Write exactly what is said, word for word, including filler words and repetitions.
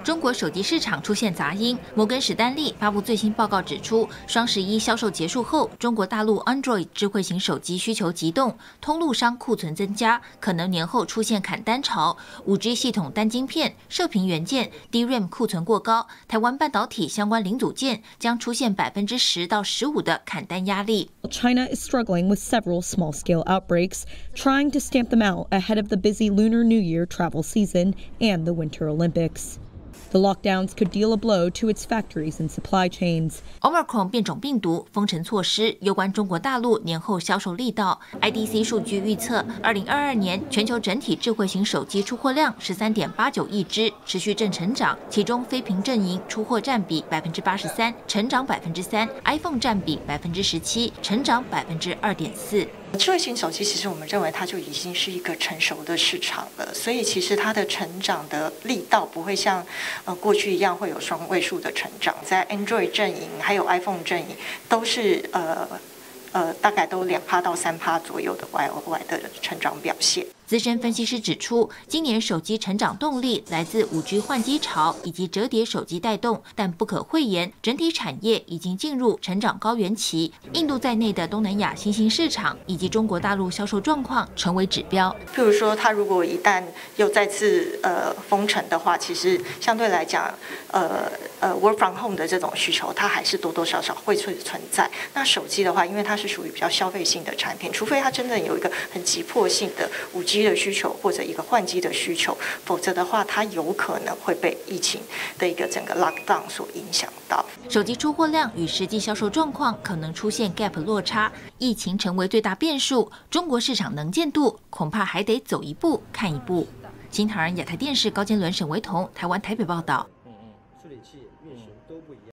中国手机市场出现杂音。摩根士丹利发布最新报告指出，双十一销售结束后，中国大陆 Android 智慧型手机需求急冻，通路商库存增加，可能年后出现砍单潮。五 G 系统单晶片、射频元件、D RAM 库存过高，台湾半导体相关零组件将出现百分之十到十五的砍单压力。 China is struggling with several small-scale outbreaks, trying to stamp them out ahead of the busy Lunar New Year travel season and the Winter Olympics. The lockdowns could deal a blow to its factories and supply chains. Omicron 变种病毒封城措施攸关中国大陆年后销售力道。I D C 数据预测，二零二二年全球整体智慧型手机出货量十三点八九亿只，持续正成长。其中非屏阵营出货占比百分之八十三，成长百分之三 ；iPhone 占比百分之十七，成长百分之二点四。 智慧型手机其实我们认为它就已经是一个成熟的市场了，所以其实它的成长的力道不会像呃过去一样会有双位数的成长，在 Android 阵营还有 iPhone 阵营都是呃呃大概都两趴到三趴左右的 Y O Y 的成长表现。 资深分析师指出，今年手机成长动力来自 五 G 换机潮以及折叠手机带动，但不可讳言，整体产业已经进入成长高原期。印度在内的东南亚新兴市场以及中国大陆销售状况成为指标。 譬如说，它如果一旦又再次呃封城的话，其实相对来讲，呃呃 work from home 的这种需求，它还是多多少少会存存在。那手机的话，因为它是属于比较消费性的产品，除非它真的有一个很急迫性的五 G。的需求或者一个换机的需求，否则的话，它有可能会被疫情的一个整个 lockdown 所影响到。 手机出货量与实际销售状况可能出现 gap 落差，疫情成为最大变数，中国市场能见度恐怕还得走一步看一步。新唐人亚太电视高坚伦、沈维彤，台湾台北报道。